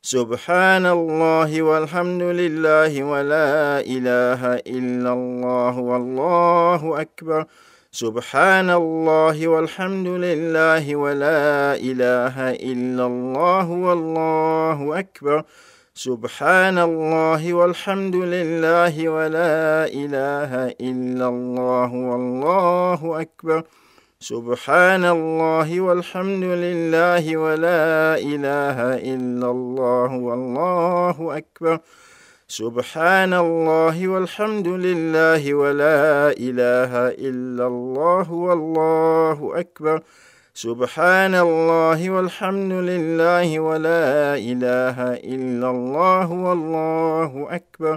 Subhanallah walhamdulillah wa la ilaha illallah wallahu akbar. Subhanallah walhamdulillah wa la ilaha illallah wallahu akbar. Subhanallah walhamdulillah wa la ilaha illallah wallahu akbar. Subhanallah walhamdulillah wa la ilaha illallah wallahu akbar. Subhanallah walhamdulillah wa la ilaha illallah wallahu akbar. Subhanallah walhamdulillah wa la ilaha illallah wallahu akbar.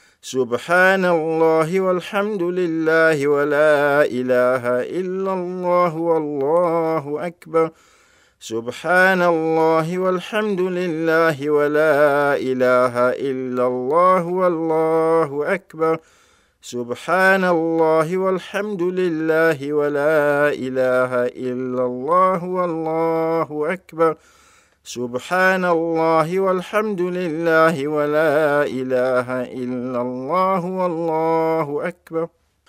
Subhanallah walhamdulillah wa la ilaha illallah wallahu akbar. Subhanallah walhamdulillah wa la ilaha illallah wallahu akbar. Subhanallah walhamdulillah wa la ilaha illallah wallahu akbar. Subhanallah walhamdulillah wa la ilaha illallah wallahu akbar.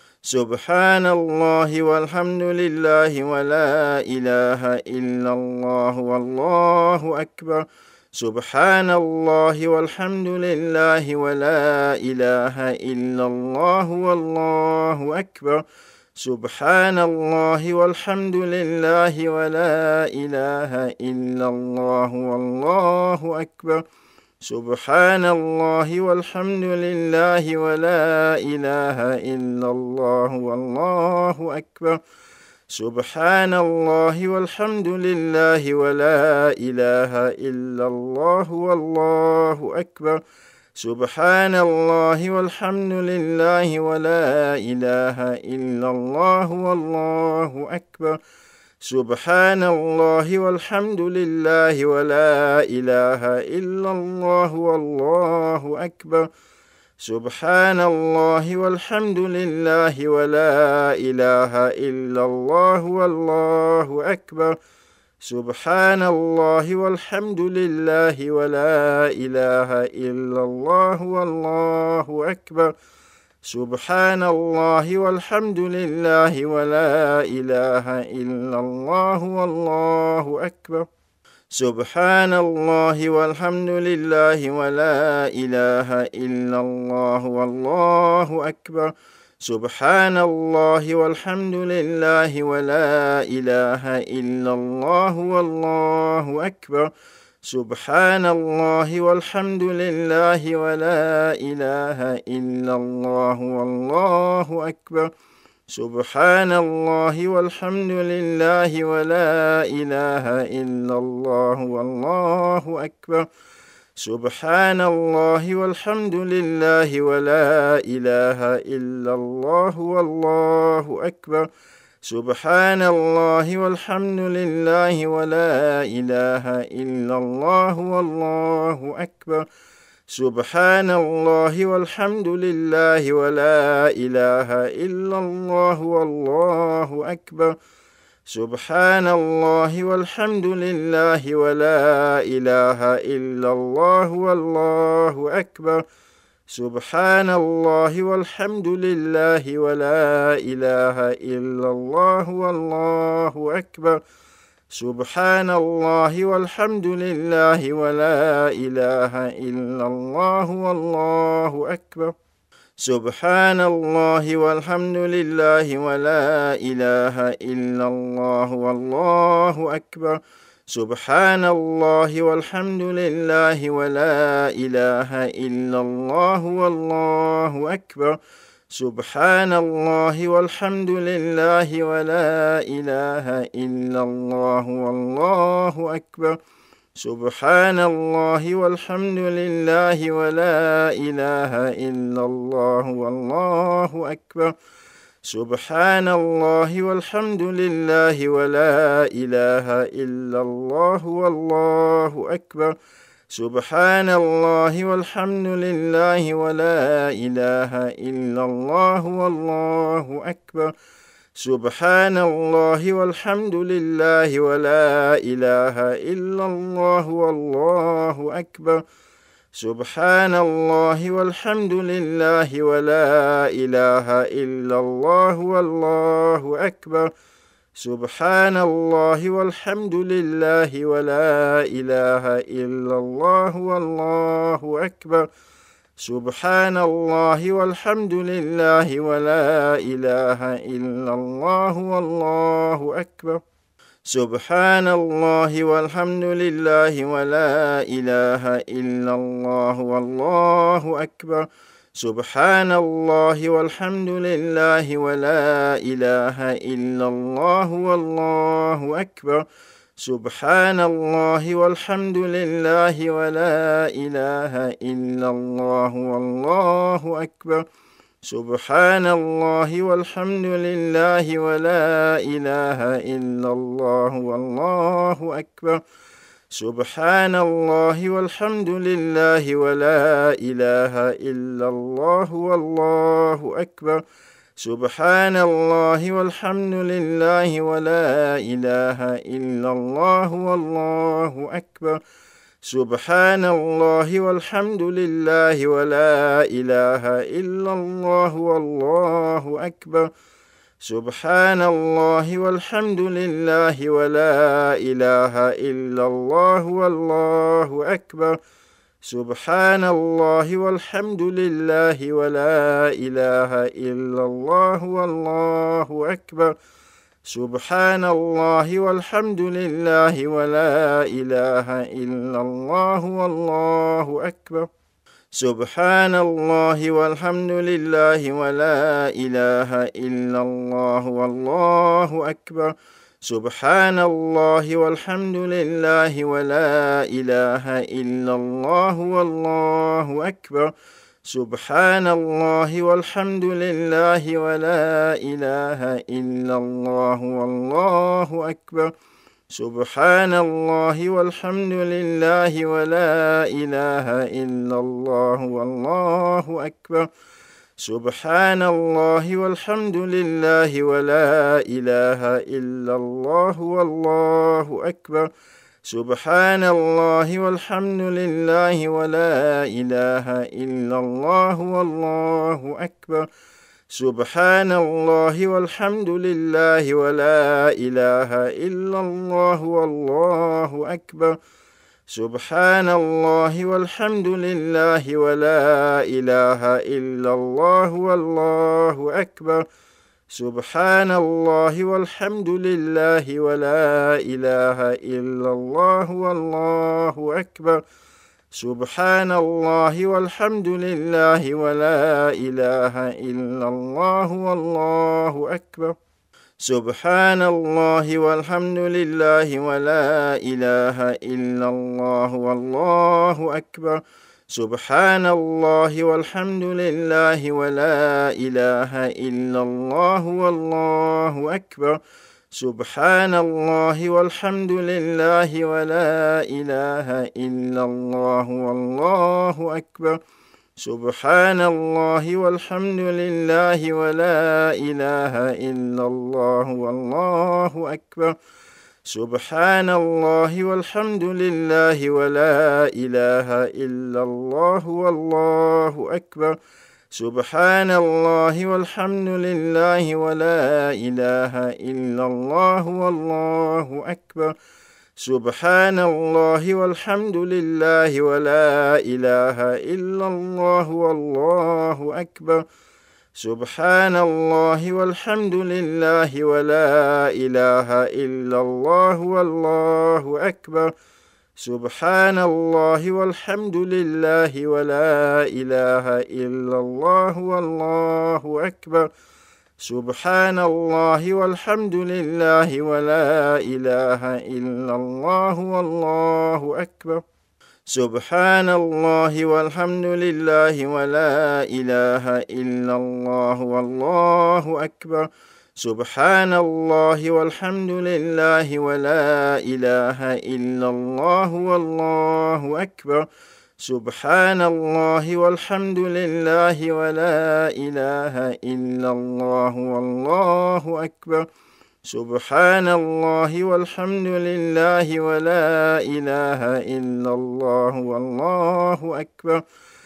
Subhanallah walhamdulillah wa la ilaha illallah wallahu akbar. Subhanallah walhamdulillah wa la ilaha illallah wallahu akbar. Subhanallah walhamdulillah wa la ilaha illallah wallahu akbar. Subhanallah walhamdulillah wa la ilaha illallah wallahu akbar. Subhanallah walhamdulillah wa la ilaha illallah wallahu akbar. Subhanallah walhamdulillah wa la ilaha illallah wallahu akbar. Subhanallah walhamdulillah wa la ilaha illallah wallahu akbar. Subhanallah walhamdulillah wa la ilaha illallah wallahu akbar. Subhanallah walhamdulillah wa la ilaha illallah wallahu akbar. Subhanallah walhamdulillah wa la ilaha illallah wallahu akbar. Subhanallah walhamdulillah wa la ilaha illallah wallahu akbar. Subhanallah walhamdulillah wa la ilaha illallah wallahu akbar. Subhanallah walhamdulillah wa la ilaha illallah wallahu akbar. Subhanallah walhamdulillah wa la ilaha illallah wallahu akbar. Subhanallah walhamdulillah wa la ilaha illallah wallahu akbar. Subhanallah walhamdulillah wa la ilaha illallah wallahu akbar. Subhanallah walhamdulillah wa la ilaha illallah wallahu akbar. Subhanallah walhamdulillah wa la ilaha illallah wallahu akbar. Subhanallah walhamdulillah wa la ilaha illallah wallahu akbar. Subhanallah walhamdulillah wa la ilaha illallah wallahu akbar. Subhanallah walhamdulillah wa la ilaha illallah wallahu akbar. Subhanallah walhamdulillah wa la ilaha illallah wallahu akbar. Subhanallah walhamdulillah wa la ilaha illallah wallahu akbar. Subhanallah walhamdulillah wa la ilaha illallah wallahu akbar. Subhanallah walhamdulillah wa la ilaha illallah wallahu akbar. Subhanallah walhamdulillah wa la ilaha illallah wallahu akbar. سبحان الله والحمد لله ولا إله إلا الله والله أكبر سبحان الله والحمد لله ولا إله إلا الله والله أكبر سبحان الله والحمد لله ولا إله إلا الله والله أكبر سبحان الله والحمد لله ولا إله إلا الله والله أكبر سبحان الله والحمد لله ولا إله إلا الله والله أكبر سبحان الله والحمد لله ولا إله إلا الله والله أكبر سبحان الله والحمد لله ولا إله إلا الله والله أكبر سبحان الله والحمد لله ولا إله إلا الله والله أكبر سبحان الله والحمد لله ولا إله إلا الله والله أكبر سبحان الله والحمد لله ولا إله إلا الله والله أكبر سبحان الله والحمد لله ولا إله إلا الله والله أكبر سبحان الله والحمد لله ولا إله إلا الله والله أكبر سبحان الله والحمد لله ولا إله إلا الله والله أكبر سبحان الله والحمد لله ولا إله إلا الله والله أكبر سبحان الله والحمد لله ولا إله إلا الله والله أكبر سبحان الله والحمد لله ولا إله إلا الله والله أكبر سبحان الله والحمد لله ولا إله إلا الله والله أكبر سبحان الله والحمد لله ولا إله إلا الله والله أكبر سبحان الله والحمد لله ولا إله إلا الله والله أكبر سبحان الله والحمد لله ولا إله إلا الله والله أكبر سبحان الله والحمد لله ولا إله إلا الله والله أكبر سبحان الله والحمد لله ولا إله إلا الله والله أكبر سبحان الله والحمد لله ولا إله إلا الله والله أكبر سبحان الله والحمد لله ولا إله إلا الله والله أكبر سبحان الله والحمد لله ولا إله إلا الله والله أكبر سبحان الله والحمد لله ولا إله إلا الله والله أكبر سبحان الله والحمد لله ولا إله إلا الله والله أكبر سبحان الله والحمد لله ولا إله إلا الله والله أكبر سبحان الله والحمد لله ولا إله إلا الله والله أكبر سبحان الله والحمد لله ولا إله إلا الله والله أكبر سبحان الله والحمد لله ولا إله إلا الله والله أكبر سبحان الله والحمد لله ولا إله إلا الله والله أكبر سبحان الله والحمد لله ولا إله إلا الله والله أكبر سبحان الله والحمد لله ولا إله إلا الله والله أكبر سبحان الله والحمد لله ولا إله إلا الله والله أكبر سبحان الله والحمد لله ولا إله إلا الله والله أكبر Subhanallah walhamdulillah wa la ilaha illallah wallahu akbar. Subhanallah walhamdulillah wa la ilaha illallah wallahu akbar.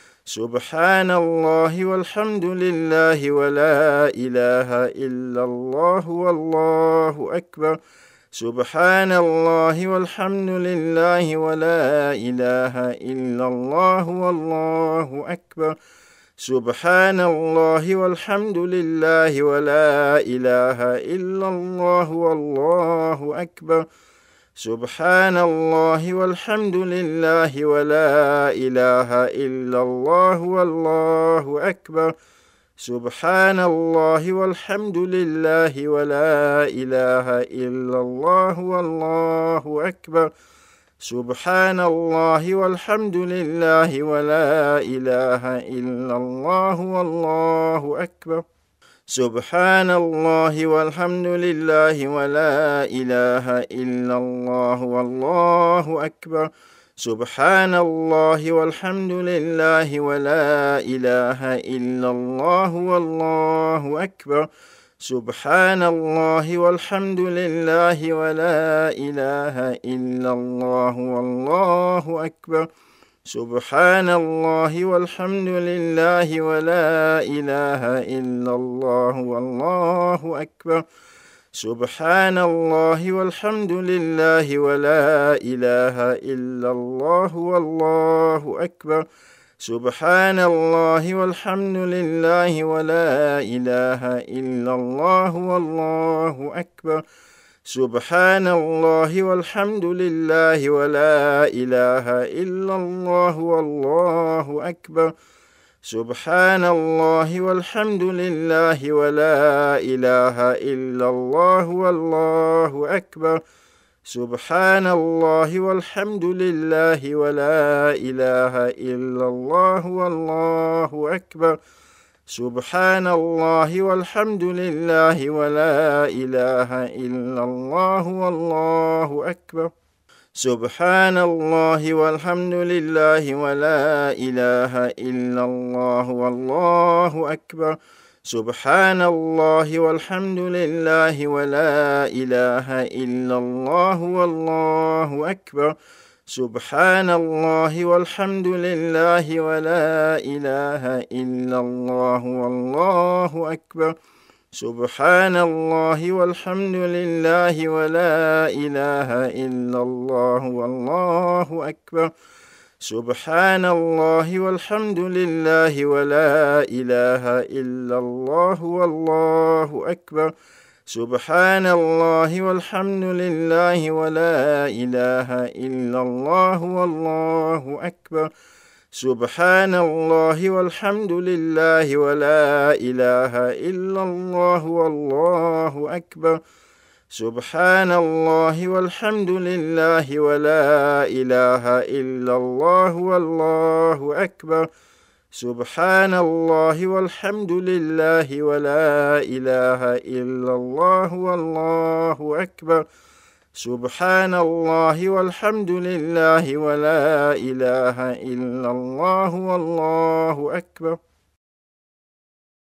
Subhanallah walhamdulillah wa la ilaha illallah wallahu akbar. Subhanallah walhamdulillah wa la ilaha illallah wallahu akbar. Subhanallah walhamdulillah wa la ilaha illallah wallahu akbar. Subhanallah walhamdulillah wa la ilaha illallah wallahu akbar. Subhanallah walhamdulillah wa la ilaha illallah wallahu akbar. Subhanallah walhamdulillah wa la ilaha illallah wallahu akbar. Subhanallah walhamdulillah wa la ilaha illallah wallahu akbar. Subhanallah walhamdulillah wa la ilaha illallah wallahu akbar. Subhanallah walhamdulillah wa la ilaha illallah wallahu akbar. Subhanallah walhamdulillah wa la ilaha illallah wallahu akbar. Subhanallah walhamdulillah wa la ilaha illallah wallahu akbar. Subhanallah walhamdulillah wa la ilaha illallah wallahu akbar. Subhanallah walhamdulillah wa la ilaha illallah wallahu akbar. Subhanallah walhamdulillah wa la ilaha illallah wallahu akbar. Subhanallah walhamdulillah wa la ilaha illallah wallahu akbar. Subhanallah walhamdulillah wa la ilaha illallah wallahu akbar. Subhanallah walhamdulillah wa la ilaha illallah wallahu akbar. Subhanallah walhamdulillah wa la ilaha illallah wallahu akbar. Subhanallah walhamdulillah wa la ilaha illallah wallahu akbar. Subhanallah walhamdulillah wa la ilaha illallah wallahu akbar. Subhanallah walhamdulillah wa la ilaha illallah wallahu akbar. Subhanallah walhamdulillah wa la ilaha illallah wallahu akbar. Subhanallah walhamdulillah wa la ilaha illallah wallahu akbar. Subhanallah walhamdulillah wa la ilaha illallah wallahu akbar. Subhanallah walhamdulillah wa la ilaha illallah wallahu akbar. Subhanallah walhamdulillah wa la ilaha illallah wallahu akbar.